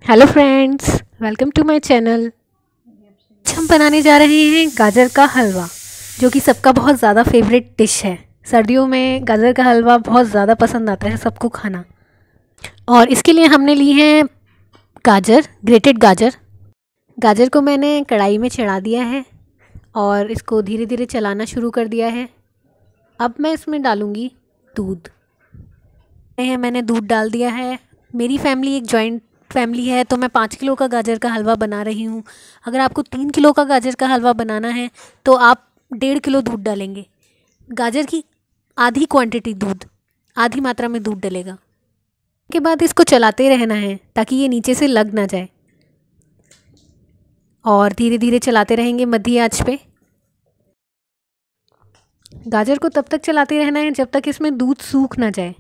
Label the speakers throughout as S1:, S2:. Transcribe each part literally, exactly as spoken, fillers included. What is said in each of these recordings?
S1: Hello friends, welcome to my channel. हम बनाने जा रहे हैं गाजर का हलवा, जो कि सबका बहुत ज़्यादा फेवरेट डिश है। सर्दियों में गाजर का हलवा बहुत ज़्यादा पसंद आता है सबको खाना। और इसके लिए हमने ली है गाजर, ग्रेटेड गाजर। गाजर को मैंने कढ़ाई में चढ़ा दिया है और इसको धीरे धीरे चलाना शुरू कर दिया है। अब मैं इसमें डालूँगी दूध। मैंने दूध डाल दिया है। मेरी फैमिली एक जॉइंट फैमिली है, तो मैं पाँच किलो का गाजर का हलवा बना रही हूँ। अगर आपको तीन किलो का गाजर का हलवा बनाना है तो आप डेढ़ किलो दूध डालेंगे। गाजर की आधी क्वांटिटी दूध, आधी मात्रा में दूध डलेगा। के बाद इसको चलाते रहना है ताकि ये नीचे से लग ना जाए, और धीरे धीरे चलाते रहेंगे मध्य आंच पे। गाजर को तब तक चलाते रहना है जब तक इसमें दूध सूख ना जाए।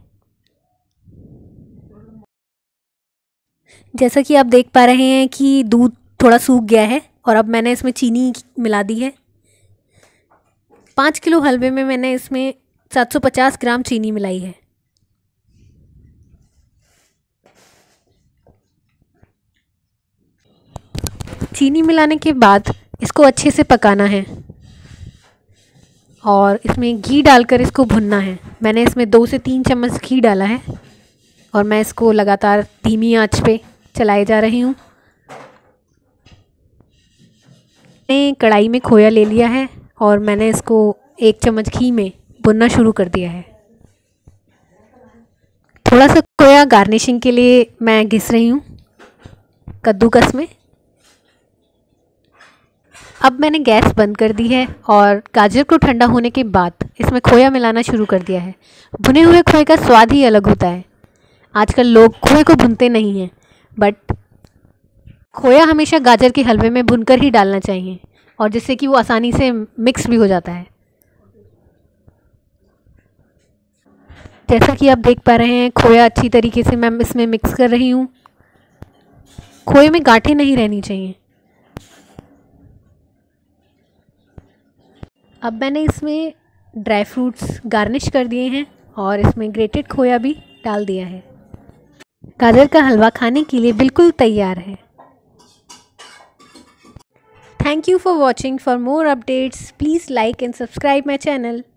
S1: जैसा कि आप देख पा रहे हैं कि दूध थोड़ा सूख गया है और अब मैंने इसमें चीनी मिला दी है। पाँच किलो हलवे में मैंने इसमें सात सौ पचास ग्राम चीनी मिलाई है। चीनी मिलाने के बाद इसको अच्छे से पकाना है और इसमें घी डालकर इसको भुनना है। मैंने इसमें दो से तीन चम्मच घी डाला है और मैं इसको लगातार धीमी आंच पे चलाए जा रही हूँ। मैंने कढ़ाई में खोया ले लिया है और मैंने इसको एक चम्मच घी में भुनना शुरू कर दिया है। थोड़ा सा खोया गार्निशिंग के लिए मैं घिस रही हूँ कद्दूकस में। अब मैंने गैस बंद कर दी है और गाजर को ठंडा होने के बाद इसमें खोया मिलाना शुरू कर दिया है। भुने हुए खोए का स्वाद ही अलग होता है। आजकल लोग खोए को भूनते नहीं हैं, बट खोया हमेशा गाजर के हलवे में भूनकर ही डालना चाहिए, और जिससे कि वो आसानी से मिक्स भी हो जाता है। जैसा कि आप देख पा रहे हैं, खोया अच्छी तरीके से मैं इसमें मिक्स कर रही हूँ। खोए में गांठें नहीं रहनी चाहिए। अब मैंने इसमें ड्राई फ्रूट्स गार्निश कर दिए हैं और इसमें ग्रेटेड खोया भी डाल दिया है। गाजर का हलवा खाने के लिए बिल्कुल तैयार है। Thank you for watching. For more updates please like and subscribe my channel.